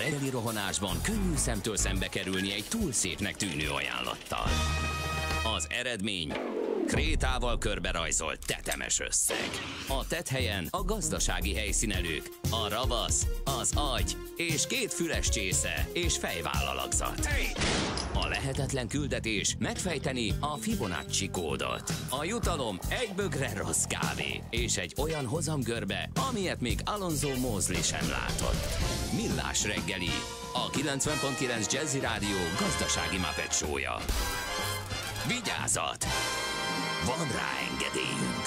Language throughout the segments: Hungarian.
reggeli rohanásban könnyű szemtől szembe kerülni egy túl szépnek tűnő ajánlattal. Az eredmény... krétával körberajzolt tetemes összeg. A tetthelyen a gazdasági helyszínelők, a ravasz, az agy és 2 füles csésze és fejvállalakzat. A lehetetlen küldetés megfejteni a Fibonacci kódot. A jutalom egy bögre rossz kávé és egy olyan hozamgörbe, amilyet még Alonso Mosley sem látott. Millás reggeli, a 90.9 Jazzy Rádió gazdasági Muppet show-ja. Vigyázat! Van rá engedélyünk!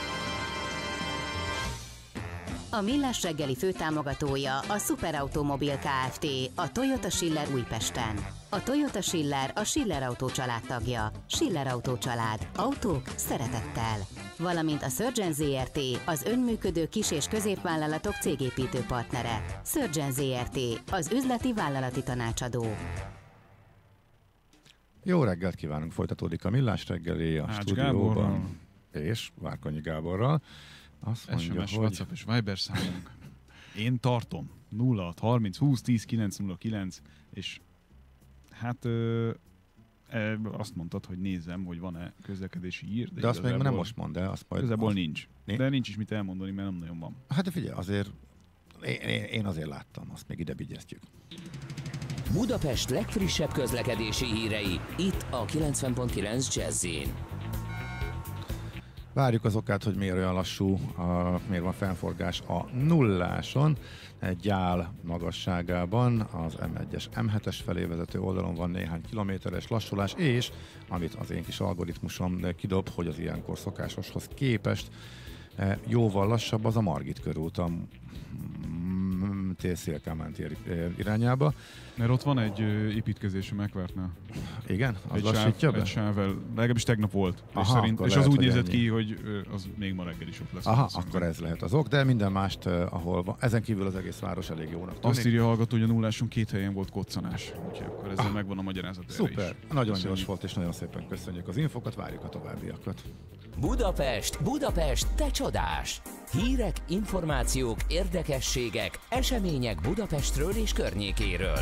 A Millás reggeli főtámogatója a Superautomobil Kft. A Toyota Schiller Újpesten. A Toyota Schiller a Schiller Autó család tagja. Schiller Autó család. Autók szeretettel. Valamint a Surgeon ZRT, az önműködő kis- és középvállalatok cégépítő partnere. Surgeon ZRT, az üzleti vállalati tanácsadó. Jó reggelt kívánunk, folytatódik a Millás reggeli a Ács stúdióban. Gáborral. És Várkonyi Gáborral. Azt mondja, SMS, hogy... WhatsApp és Viber számunk. Én tartom. 06 30 20 10 909, és hát azt mondtad, hogy nézzem, hogy van-e közlekedési hír. De azt még nem most mondd el. Igazából nincs. De nincs is mit elmondani, mert nem nagyon van. Hát de figyelj, azért én azért láttam, azt még ide vigyeztjük. Budapest legfrissebb közlekedési hírei, itt a 90.9 Jazz-in. Várjuk az okát, hogy miért olyan lassú, miért van fennforgás a nulláson. Egy gyál magasságában az M1-es, M7-es felé vezető oldalon van néhány kilométeres lassulás, és amit az én kis algoritmusom kidob, hogy az ilyenkor szokásoshoz képest jóval lassabb az a Margit körút a Szélkámán tér irányába. Mert ott van egy építkezés a Megvártnál. Igen? Az egy lassítja be? Egy sávvel, legalábbis tegnap volt. Aha, és az úgy nézett ki, hogy az még ma reggel is ott lesz. Aha, akkor ez lehet az ok, de minden mást, ahol van. Ezen kívül az egész város elég jónak tűnik. Azt írja a hallgató, hogy a nulláson 2 helyen volt koccanás. Úgyhogy akkor ezzel megvan a magyarázat. Szuper, nagyon gyors volt, és nagyon szépen köszönjük az infokat, várjuk a továbbiakat. Budapest, Budapest, te csodás! Hírek, információk, érdekességek, események Budapestről és környékéről.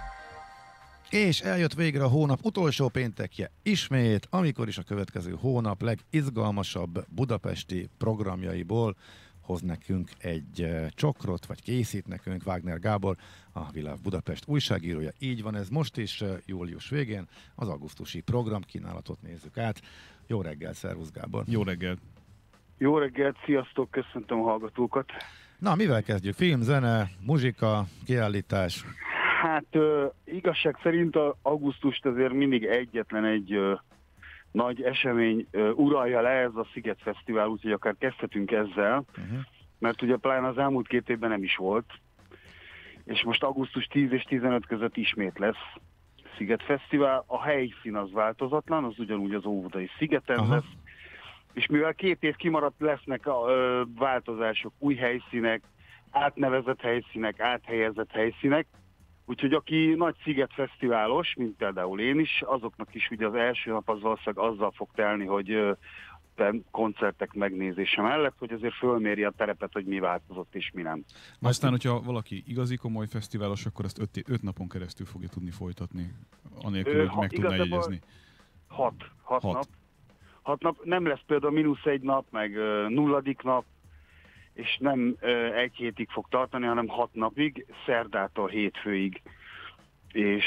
És eljött végre a hónap utolsó péntekje ismét, amikor is a következő hónap legizgalmasabb budapesti programjaiból hoz nekünk egy csokrot, vagy készít nekünk Wagner Gábor, a Világ Budapest újságírója. Így van ez most is, július végén, az augusztusi programkínálatot nézzük át. Jó reggel, szervusz Gábor! Jó reggelt! Jó reggelt, sziasztok, köszöntöm a hallgatókat! Na, mivel kezdjük? Film, zene, muzsika, kiállítás? Hát igazság szerint augusztust azért mindig egyetlen egy nagy esemény uralja le, ez a Sziget Fesztivál, úgyhogy akár kezdhetünk ezzel, mert ugye pláne az elmúlt 2 évben nem is volt, és most augusztus 10 és 15 között ismét lesz Sziget Fesztivál. A helyszín az változatlan, az ugyanúgy az Óvodai szigeten lesz, és mivel 2 év kimaradt, lesznek változások, új helyszínek, átnevezett helyszínek, áthelyezett helyszínek, úgyhogy aki nagy szigetfesztiválos, mint például én is, azoknak is ugye az első nap az valószínűleg azzal fog telni, hogy koncertek megnézése mellett, hogy azért fölméri a terepet, hogy mi változott és mi nem. Aztán, hogyha valaki igazi komoly fesztiválos, akkor ezt 5 napon keresztül fogja tudni folytatni, anélkül, hogy meg tudná jegyezni. 6 nap. 6 nap. Nem lesz például -1 nap, meg 0. nap, és nem 1 hétig fog tartani, hanem 6 napig, szerdától hétfőig. És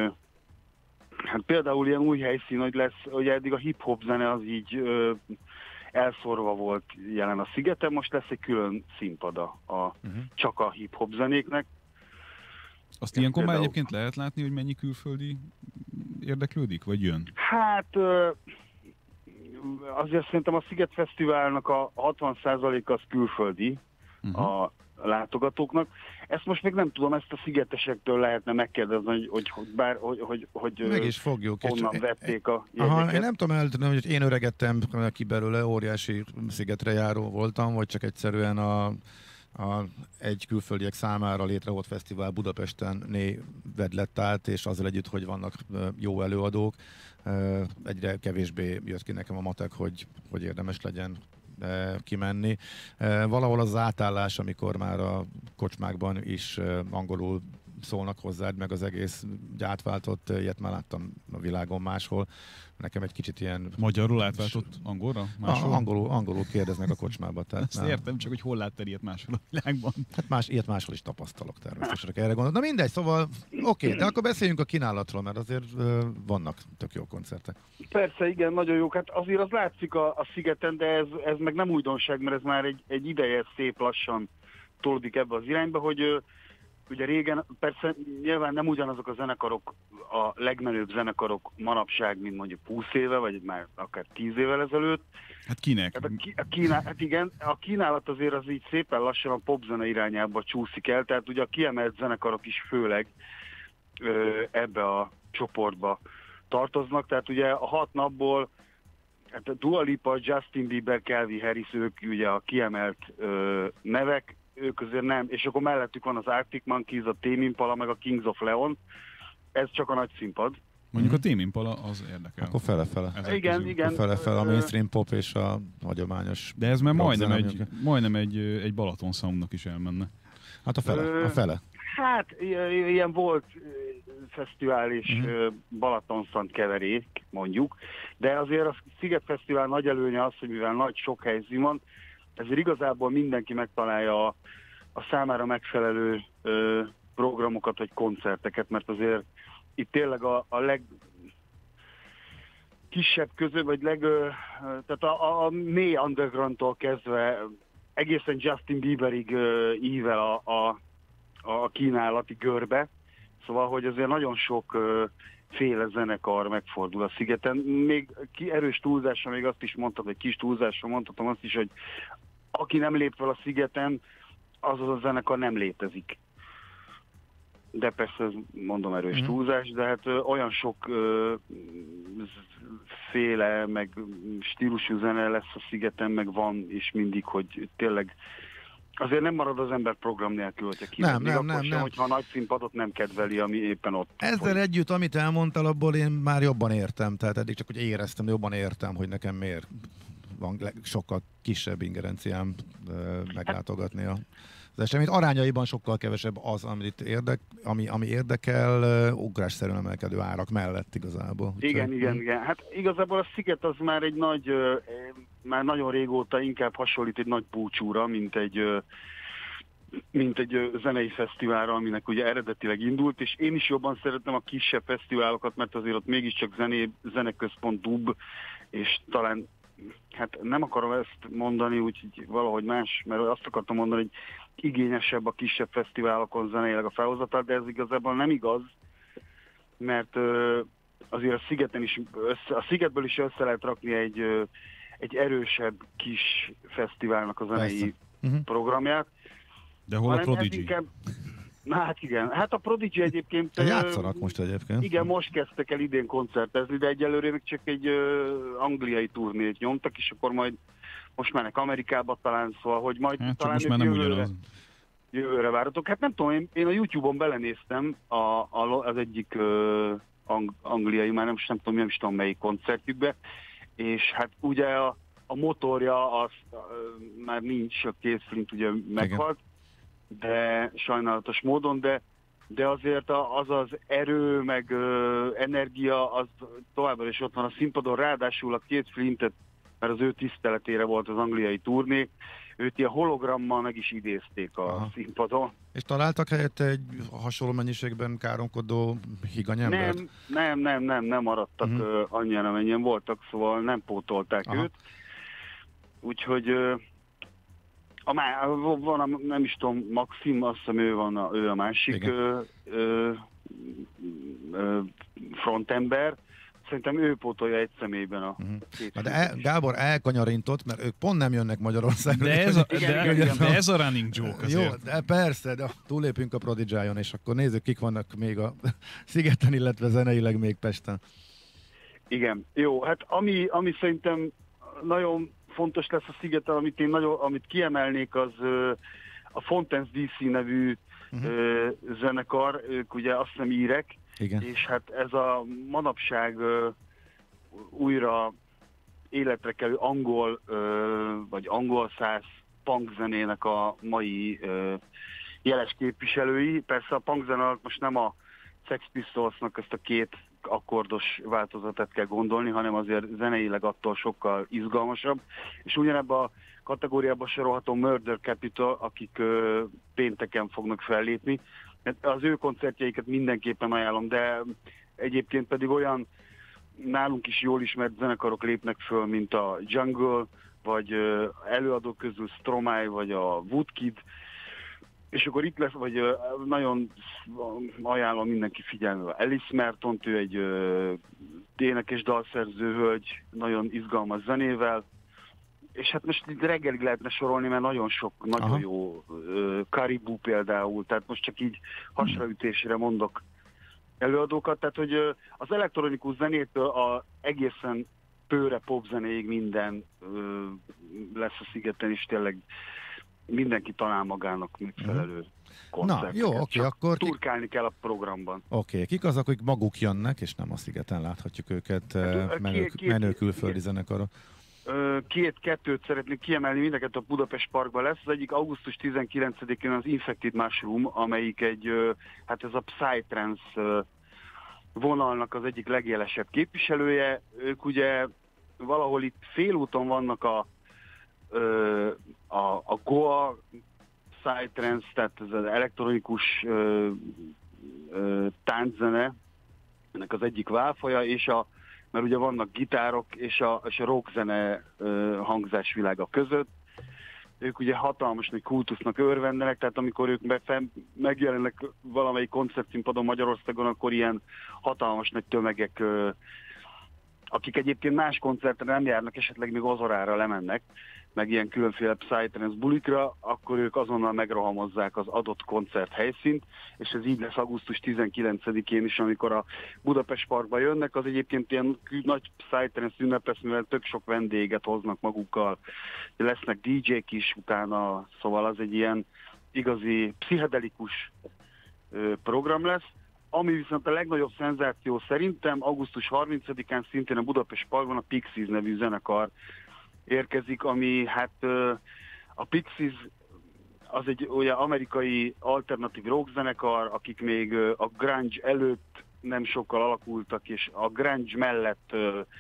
hát például ilyen új helyszín, hogy lesz, hogy eddig a hip-hop zene az így elszórva volt jelen a szigeten, most lesz egy külön színpada csak a hip-hop zenéknek. Azt ilyenkor már egyébként lehet látni, hogy mennyi külföldi érdeklődik, vagy jön? Hát azért szerintem a Sziget Fesztiválnak a 60% az külföldi a látogatóknak. Ezt most még nem tudom, ezt a szigetesektől lehetne megkérdezni, hogy meg is fogjuk. Honnan vették a jegyeket. Én nem tudom eltenni, hogy én öregettem ki belőle, óriási szigetre járó voltam, vagy csak egyszerűen egy külföldiek számára létrehozott fesztivál Budapesten néved lett át, és azzal együtt, hogy vannak jó előadók, egyre kevésbé jött ki nekem a matek, hogy érdemes legyen kimenni. Valahol az átállás, amikor már a kocsmákban is angolul szólnak hozzád, meg az egész átváltott, ilyet már láttam a világon máshol. Nekem egy kicsit ilyen... Magyarul átváltott angolra? Angolul kérdeznek a kocsmába. Tehát ezt értem, csak hogy hol láttál ilyet máshol a világban. Hát ilyet máshol is tapasztalok természetesen, erre gondolod. Na mindegy, szóval oké, de akkor beszéljünk a kínálatról, mert azért vannak tök jó koncertek. Persze, igen, nagyon jók. Hát azért az látszik a szigeten, de ez meg nem újdonság, mert ez már egy ideje szép lassan tolódik ebbe az irányba, hogy ugye régen, persze nyilván nem ugyanazok a zenekarok, a legmenőbb zenekarok manapság, mint mondjuk 20 éve, vagy már akár 10 évvel ezelőtt. Hát kinek? Hát igen, a kínálat azért az így szépen lassan a popzene irányába csúszik el, tehát ugye a kiemelt zenekarok is főleg ebbe a csoportba tartoznak, tehát ugye a 6 napból hát a Dua Lipa, Justin Bieber, Calvin Harris, ők ugye a kiemelt nevek, ők azért nem, és akkor mellettük van az Arctic Monkeys, a Tame Impala, meg a Kings of Leon, ez csak a nagy színpad. Mondjuk a Tame Impala az érdekel. Akkor fele-fele. Igen. Fele-fele a mainstream pop és a hagyományos. De ez már majdnem egy Balaton Soundnak is elmenne. Hát a fele. Hát ilyen volt fesztivál és Balatonszant keverék, mondjuk, de azért a Sziget Fesztivál nagy előnye az, hogy mivel nagy sok helyszín van, ezért igazából mindenki megtalálja a számára megfelelő programokat vagy koncerteket, mert azért itt tényleg a legkisebb közül, vagy tehát a mély undergroundtól kezdve egészen Justin Bieberig ível a kínálati görbe, szóval, hogy azért nagyon sok féle zenekar megfordul a szigeten. Még erős túlzásra még azt is mondtad, vagy kis túlzásra mondhatom azt is, hogy aki nem lép fel a szigeten, az a zenekar nem létezik. De persze, ez mondom erős túlzás, de hát olyan sok féle, meg stílusú zene lesz a szigeten, meg van is mindig, hogy tényleg azért nem marad az ember program nélkül, hogyha kimegy. Nem. Hogyha a nagy színpadot nem kedveli, ami éppen ott. Ezzel együtt, amit elmondtál, abból én már jobban értem, tehát eddig csak hogy éreztem, jobban értem, hogy nekem miért van sokkal kisebb ingerenciám meglátogatni az eseményt. Arányaiban sokkal kevesebb az, ami érdekel, ugrásszerűen emelkedő árak mellett igazából. Igen. Hát igazából a Sziget az már egy nagy, már nagyon régóta inkább hasonlít egy nagy búcsúra, mint egy zenei fesztiválra, aminek ugye eredetileg indult, és én is jobban szeretem a kisebb fesztiválokat, mert azért ott mégiscsak zeneközpontúbb, és talán, hát nem akarom ezt mondani, úgyhogy valahogy más, mert azt akartam mondani, hogy igényesebb a kisebb fesztiválokon zeneileg a felhozatal, de ez igazából nem igaz, mert azért a Szigeten is, a Szigetből is össze lehet rakni egy erősebb kis fesztiválnak a zenei programját. De hol a Prodigy? Inkább, hát igen, hát a Prodigy egyébként... Játszanak most egyébként. Igen, most kezdtek el idén koncertezni, de egyelőre még csak egy angliai turnét nyomtak, és akkor majd most mennek Amerikába talán, szóval, hogy majd hát talán most már nem jövőre váratok. Hát nem tudom, én a YouTube-on belenéztem az egyik angliai, már nem tudom melyik koncertjükbe, és hát ugye a motorja az már nincs, a Keith Flint ugye meghalt, de sajnálatos módon, de azért az erő, meg energia, az továbbra is ott van a színpadon, ráadásul a Keith Flintet, mert az ő tiszteletére volt az angliai turné, őt ilyen hologrammal meg is idézték a színpadon. És találtak helyett egy hasonló mennyiségben káromkodó higanyembert? Nem maradtak annyian, amennyien voltak, szóval nem pótolták őt. Úgyhogy van, nem is tudom, Maxim, azt hiszem ő a másik frontember. Szerintem ő pótolja egy személyben a két. De Gábor elkanyarintott, mert ők pont nem jönnek Magyarországra. De ez a running joke azért. Jó, de persze, de túlépünk a Prodigy-on, és akkor nézzük, kik vannak még a Szigeten, illetve zeneileg még Pesten. Igen, jó, hát ami szerintem nagyon fontos lesz a Szigeten, amit kiemelnék, az a Fontaine's DC nevű zenekar, ők ugye azt hiszem írek, igen. És hát ez a manapság újra életre kelő angol vagy angol száz punk zenének a mai jeles képviselői. Persze a punkzene alatt most nem a Sex Pistolsnak ezt a két akkordos változatát kell gondolni, hanem azért zeneileg attól sokkal izgalmasabb. És ugyanebben a kategóriában sorolható Murder Capital, akik pénteken fognak fellépni. Az ő koncertjeiket mindenképpen ajánlom, de egyébként pedig olyan nálunk is jól ismert zenekarok lépnek föl, mint a Jungle, vagy előadók közül Stromae, vagy a Woodkid, és akkor itt lesz, vagy nagyon ajánlom mindenki figyelmével Alice Mertont, ő egy énekes dalszerző hölgy, nagyon izgalmas zenével, és hát most itt reggelig lehetne sorolni, mert nagyon sok, nagyon jó Caribou például, tehát most csak így hasraütésre mondok előadókat, tehát hogy az elektronikus zenétől egészen pőre popzenéig minden lesz a szigeten, és tényleg mindenki talál magának megfelelő koncerteket. Na, jó, oké, akkor... Turkálni kell a programban. Oké, kik azok, akik maguk jönnek, és nem a szigeten láthatjuk őket, menő külföldi zenekarok? Kettőt szeretnék kiemelni, mindeket a Budapest Parkban lesz. Az egyik augusztus 19-én az Infected Mushroom, amelyik hát ez a Psytrance vonalnak az egyik legélesebb képviselője. Ők ugye valahol itt félúton vannak a Goa Psytrance, tehát ez az elektronikus tánczene, ennek az egyik válfaja, és mert ugye vannak gitárok és a rockzene hangzásvilága között. Ők ugye hatalmas nagy kultusznak örvendenek, tehát amikor ők megjelennek valamelyik koncertszínpadon Magyarországon, akkor ilyen hatalmas nagy tömegek, akik egyébként más koncertre nem járnak, esetleg még Ozorára lemennek, meg ilyen különféle Psytrance bulikra, akkor ők azonnal megrohamozzák az adott koncert helyszínt, és ez így lesz augusztus 19-én is, amikor a Budapest Parkba jönnek, az egyébként ilyen nagy Psytrance ünnep lesz, mivel tök sok vendéget hoznak magukkal, lesznek DJ-k is utána, szóval az egy ilyen igazi pszichedelikus program lesz. Ami viszont a legnagyobb szenzáció szerintem, augusztus 30-án szintén a Budapest Parkban a Pixies nevű zenekar érkezik, ami hát a Pixies az egy olyan amerikai alternatív rock zenekar, akik még a grunge előtt nem sokkal alakultak, és a grunge mellett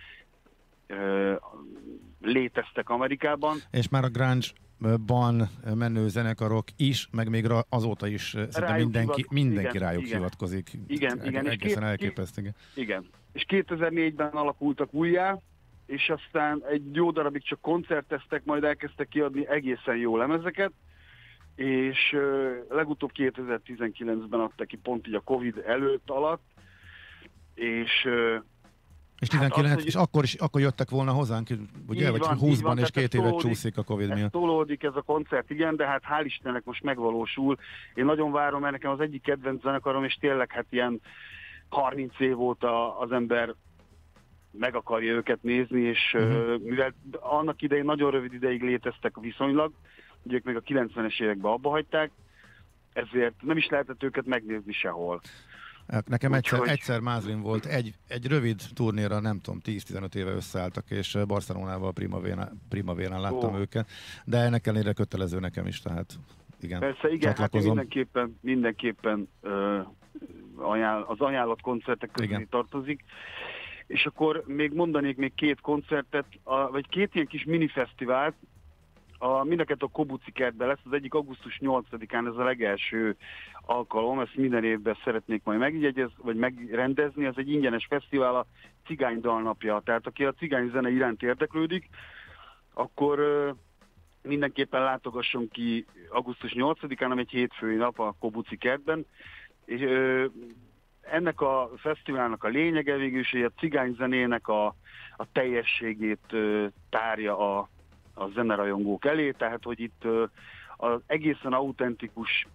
léteztek Amerikában. És már a grunge-ban menő zenekarok is, meg még azóta is szinte mindenki rájuk hivatkozik. Igen. Egészen elképesztő. Igen. És 2004-ben alakultak újjá, és aztán egy jó darabig csak koncerteztek, majd elkezdtek kiadni egészen jó lemezeket, és legutóbb 2019-ben adtak ki pont így a Covid előtt alatt, és 19, hát az, és akkor jöttek volna hozzánk, ugye, vagy 20-ban, és 2 évet csúszik a Covid miatt. Tolódik ez a koncert, igen, de hát hál' Istennek most megvalósul. Én nagyon várom, mert nekem az egyik kedvenc zenekarom, és tényleg hát ilyen 30 év óta az ember meg akarja őket nézni, és mivel annak idején nagyon rövid ideig léteztek viszonylag, ugye ők még a 90-es években abba hagyták, ezért nem is lehetett őket megnézni sehol. Nekem egyszer Mázlin volt, egy rövid turnéra, nem tudom, 10-15 éve összeálltak, és Barcelonával Primavérán láttam őket, de ennek ellenére kötelező nekem is, tehát igen. Persze, igen, hát mindenképpen az ajánlott koncertek közé tartozik. És akkor még mondanék még 2 koncertet, vagy 2 ilyen kis minifesztivált, mindeket a Kobuci kertben lesz, az egyik augusztus 8-án, ez a legelső alkalom, ezt minden évben szeretnék majd megjegyezni, vagy megrendezni, ez egy ingyenes fesztivál, a Cigány Dalnapja, tehát aki a cigány zene iránt érdeklődik, akkor mindenképpen látogasson ki augusztus 8-án, ami egy hétfői nap a Kobuci kertben, és ennek a fesztiválnak a lényege végül is, hogy a cigányzenének a teljességét tárja a zenerajongók elé, tehát hogy itt az egészen autentikus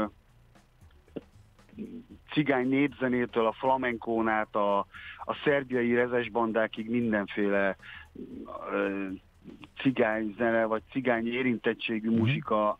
cigány népzenétől a flamenkón át a szerbiai rezesbandákig mindenféle cigányzene vagy cigány érintettségű muzsika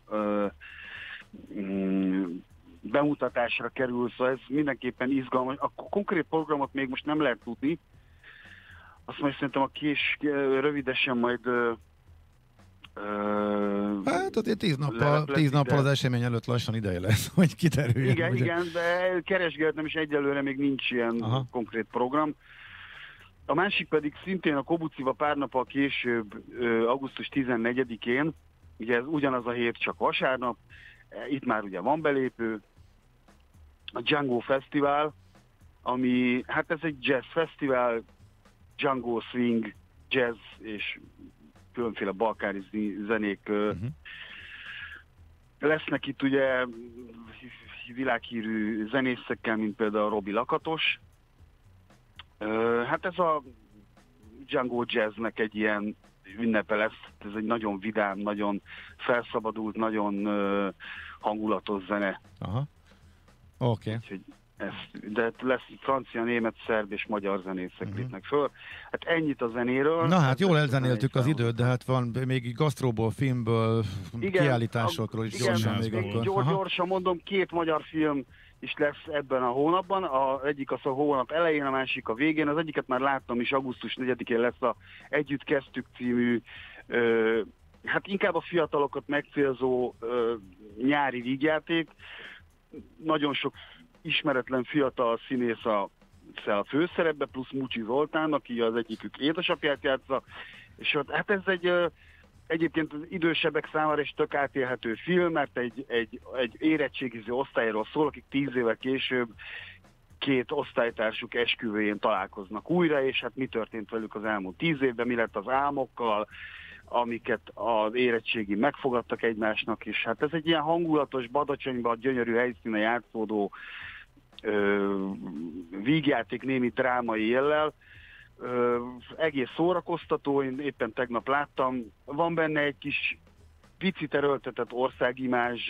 bemutatásra kerül, szóval ez mindenképpen izgalmas. A konkrét programot még most nem lehet tudni, azt majd szerintem rövidesen majd Hát azért 10 nappal az esemény előtt lassan ideje lesz, hogy kiderüljön. Igen, ugye? igen, de keresgéltem, és egyelőre még nincs ilyen konkrét program. A másik pedig szintén a Kobuciba pár nappal később, augusztus 14-én, ugye ez ugyanaz a hét, csak vasárnap, itt már ugye van belépő, a Django Fesztivál, ami, hát ez egy jazz fesztivál, Django swing, jazz és különféle balkáni zenék lesznek itt ugye világhírű zenészekkel, mint például Robi Lakatos. Hát ez a Django Jazznek egy ilyen ünnepe lesz, ez egy nagyon vidám, nagyon felszabadult, nagyon hangulatos zene. Aha. Oké. De lesz francia, német, szerb és magyar zenészek lépnek föl. Hát ennyit a zenéről. Na hát jól elzenéltük az időt, de hát van még gasztróból, filmből, igen, kiállításokról is gyorsan még akkor. Gyorsan mondom, 2 magyar film is lesz ebben a hónapban. Egyik az a hónap elején, a másik a végén. Az egyiket már láttam is, augusztus 4-én lesz a Együtt kezdtük című, hát inkább a fiatalokat megcélzó nyári vígjáték. Nagyon sok ismeretlen fiatal színész a főszerepbe, plusz Mucsi Zoltán, aki az egyikük édesapját játsza, és hát ez egyébként az idősebbek számára is tök átélhető film, mert egy érettségiző osztályról szól, akik 10 évvel később 2 osztálytársuk esküvőjén találkoznak újra, és hát mi történt velük az elmúlt 10 évben, mi lett az álmokkal, amiket az érettségi megfogadtak egymásnak, és hát ez egy ilyen hangulatos, Badacsonyban gyönyörű helyszínen játszódó vígjáték némi drámai jellel. Egész szórakoztató, én éppen tegnap láttam. Van benne egy kis picit erőltetett országimázs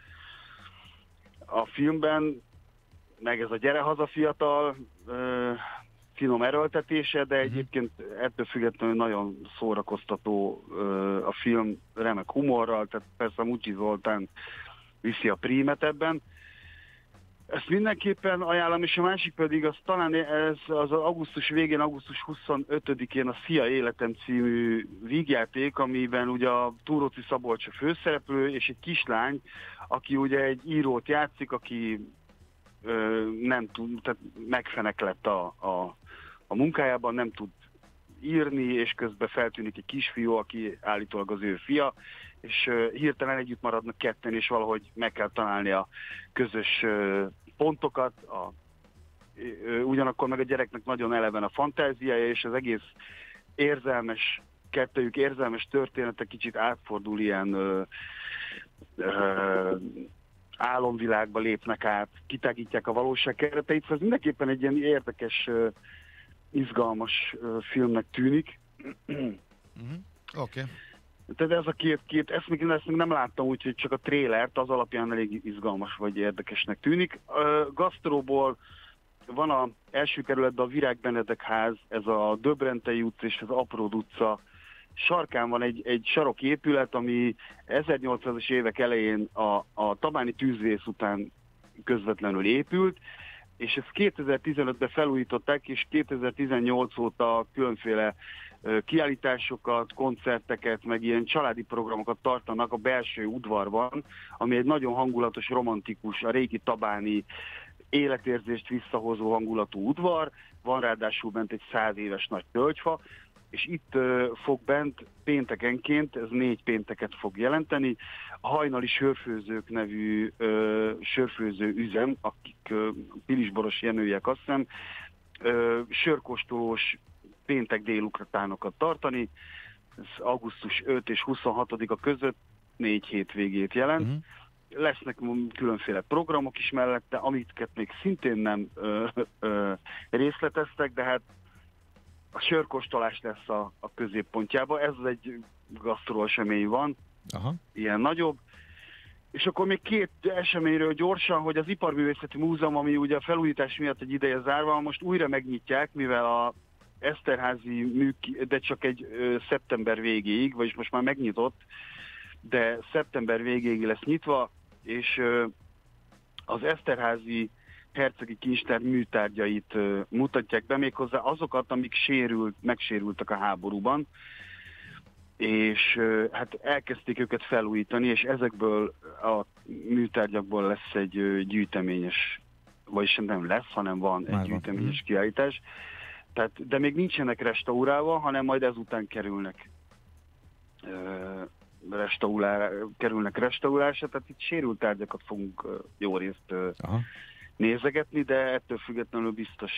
a filmben, meg ez a gyere haza fiatal finom erőltetése, de egyébként ettől függetlenül nagyon szórakoztató a film, remek humorral, tehát persze Mucsi Zoltán viszi a prímet ebben. Ezt mindenképpen ajánlom, és a másik pedig az talán ez az augusztus végén, augusztus 25-én a Szia Életem című vígjáték, amiben ugye a Túróci Szabolcs a főszereplő, és egy kislány, aki ugye egy írót játszik, aki nem tud, tehát megfenek lett a munkájában, nem tud írni, és közben feltűnik egy kisfiú, aki állítólag az ő fia, és hirtelen együtt maradnak ketten, és valahogy meg kell találni a közös pontokat, ugyanakkor meg a gyereknek nagyon eleven a fantáziája, és az egész érzelmes, kettőjük érzelmes története kicsit átfordul ilyen álomvilágba lépnek át, kitágítják a valóság kereteit, ez mindenképpen egy ilyen érdekes, izgalmas filmnek tűnik. Oké. Tehát ez a két ezt még nem láttam, úgyhogy csak a trélert, az alapján elég izgalmas vagy érdekesnek tűnik. Gasztróból van az első kerületben a Virág Benedek ház, ez a Döbrentei utca és az Apród utca sarkán van egy saroképület, ami 1800-as évek elején a tabáni tűzvész után közvetlenül épült, és ezt 2015-ben felújították, és 2018 óta különféle kiállításokat, koncerteket, meg ilyen családi programokat tartanak a belső udvarban, ami egy nagyon hangulatos, romantikus, a régi tabáni életérzést visszahozó hangulatú udvar, van ráadásul bent egy 100 éves nagy tölgyfa, és itt fog bent péntekenként, ez 4 pénteket fog jelenteni, a Hajnali Sörfőzők nevű sörfőző üzem, akik Pilisboros Jenőjek, azt hiszem, sörkóstolós péntek délutánokat tartani, ez augusztus 5 és 26-a között 4 hétvégét jelent. Lesznek különféle programok is mellette, amiket még szintén nem részleteztek, de hát a sörkóstolás lesz a középpontjában. Ez egy gasztró esemény van, ilyen nagyobb. És akkor még 2 eseményről gyorsan, hogy az Iparművészeti Múzeum, ami ugye a felújítás miatt egy ideje zárva, most újra megnyitják, mivel a Eszterházi de csak egy szeptember végéig, vagyis most már megnyitott, de szeptember végéig lesz nyitva, és az Eszterházi hercegi kincstár műtárgyait mutatják be, méghozzá azokat, amik megsérültek a háborúban. és hát elkezdték őket felújítani, és ezekből a műtárgyakból lesz egy gyűjteményes, vagyis nem lesz, hanem van egy gyűjteményes kiállítás. Tehát, de még nincsenek restaurálva, hanem majd ezután kerülnek restaurálásra, tehát itt sérült tárgyakat fogunk jó részt nézegetni, de ettől függetlenül biztos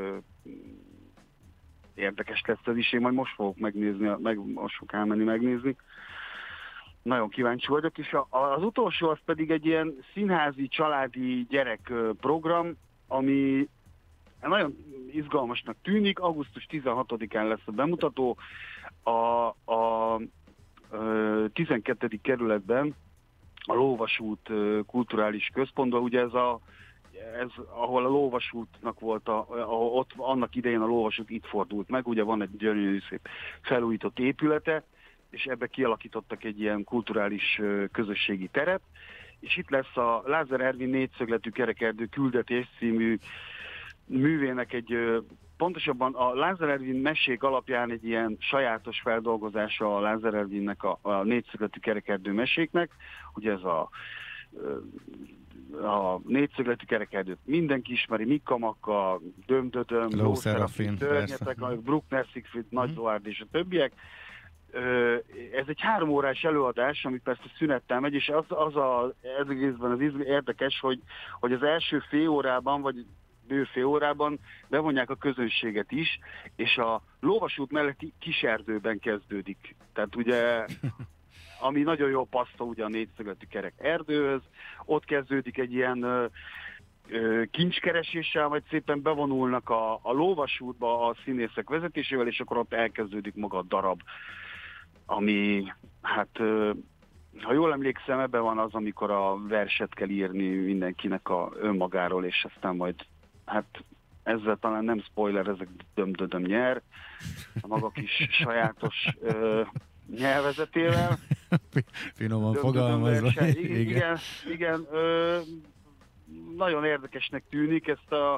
érdekes lesz ez is. Én majd most fogok megnézni, most fogok elmenni megnézni. Nagyon kíváncsi vagyok, és az utolsó az pedig egy ilyen színházi, családi gyerek program, ami nagyon izgalmasnak tűnik. Augusztus 16-án lesz a bemutató. A 12. kerületben a Lóvasút kulturális központban, ugye ez ahol a Lóvasútnak volt, ott annak idején a Lóvasút itt fordult meg, ugye van egy gyönyörű szép felújított épülete, és ebbe kialakítottak egy ilyen kulturális közösségi teret, és itt lesz a Lázár Ervin négyszögletű kerekerdő küldetés című művének pontosabban a Lázár Ervin mesék alapján egy ilyen sajátos feldolgozása a Lázár Ervinnek a négyszögletű kerekerdő meséknek. Ugye ez a négyszögletű kerekerdőt mindenki ismeri, Mikka Makka, Döm-Dödöm, Ló Szerafin, Bruckner Siegfried, Nagy Zoárd és a többiek. Ez egy 3 órás előadás, ami persze szünettel megy, és ez egészben az érdekes, hogy az első fél órában, vagy bő fél órában bevonják a közönséget is, és a Lóvasút melletti kiserdőben kezdődik. Tehát ugye, ami nagyon jól passzol ugye a négyszögletű kerek erdőhöz, ott kezdődik egy ilyen kincskereséssel, majd szépen bevonulnak a Lóvasútba a színészek vezetésével, és akkor ott elkezdődik maga a darab, ami, hát, ha jól emlékszem, ebben van az, amikor a verset kell írni mindenkinek önmagáról, és aztán majd, hát ezzel talán nem spoiler, ezek Döm-Dödöm nyer, a maga kis sajátos nyelvezetével. Finoman fogalmazva. Igen, nagyon érdekesnek tűnik,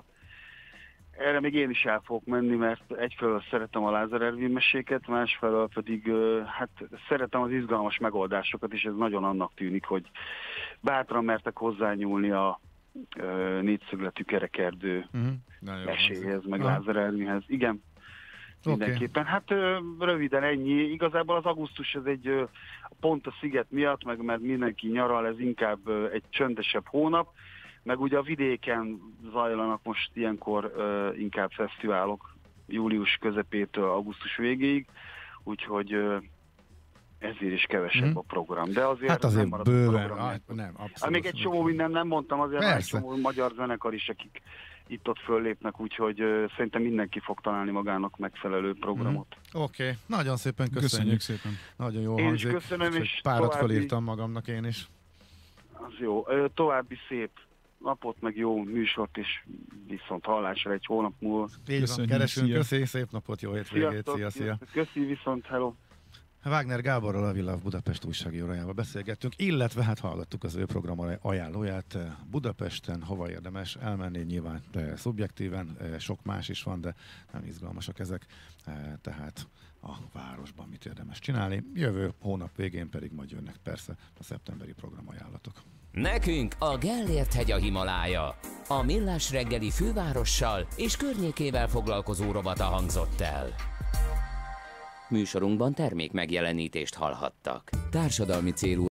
erre még én is el fogok menni, mert egyfelől szeretem a Lázár Ervin meséket, másfelől pedig hát szeretem az izgalmas megoldásokat, és ez nagyon annak tűnik, hogy bátran mertek hozzányúlni a négyszögletű kerekerdő meséhez, meg Lázár Ervinhez. Igen, mindenképpen. Hát röviden ennyi. Igazából az augusztus ez pont a sziget miatt, meg mert mindenki nyaral, ez inkább egy csöndesebb hónap, meg ugye a vidéken zajlanak most ilyenkor inkább fesztiválok július közepétől augusztus végéig, úgyhogy ezért is kevesebb a program. De azért, hát azért nem bőven. Nem, abszolút. Még egy csomó minden nem mondtam, azért egy csomó magyar zenekar is, akik itt-ott föllépnek, úgyhogy szerintem mindenki fog találni magának megfelelő programot. Oké. Nagyon szépen köszönjük. Szépen. Nagyon jó én hangzik. Is köszönöm, és párat felírtam magamnak én is. Az jó. További szép napot, meg jó műsort, és viszont hallásra egy hónap múlva. Így van, keresünk, köszi, szép napot, jó hétvégét, szia. Köszi, viszont, hello. Wagner Gáborral, a Villa Budapest újságírójával beszélgettünk, illetve hát hallgattuk az ő program ajánlóját. Budapesten hova érdemes elmenni, nyilván szubjektíven, sok más is van, de nem izgalmasak ezek, tehát a városban mit érdemes csinálni. Jövő hónap végén pedig majd jönnek persze a szeptemberi programajánlatok. Nekünk a Gellért-hegy a Himalája. A Millás reggeli fővárossal és környékével foglalkozó rovata hangzott el. Műsorunkban termék megjelenítést hallhattak. Társadalmi célú